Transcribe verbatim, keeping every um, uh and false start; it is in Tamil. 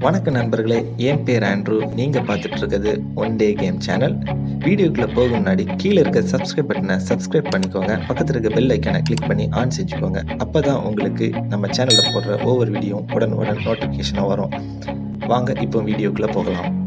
வணக்கம் நண்பர்களே, என் பேர் ஆண்ட்ரூ. நீங்கள் பார்த்துட்டு இருக்கிறது ஒன் டே கேம் சேனல். வீடியோக்குள்ளே போக முன்னாடி கீழே இருக்க சப்ஸ்கிரைப் பட்டனை சப்ஸ்கிரைப் பண்ணிக்கோங்க. பக்கத்தில் இருக்க பெல் ஐக்கனை கிளிக் பண்ணி ஆன் செஞ்சுக்கோங்க. அப்போ தான் உங்களுக்கு நம்ம சேனலில் போடுற ஒவ்வொரு வீடியோ உடனுடன் நோட்டிஃபிகேஷனாக வரும். வாங்க இப்போ வீடியோக்குள்ளே போகலாம்.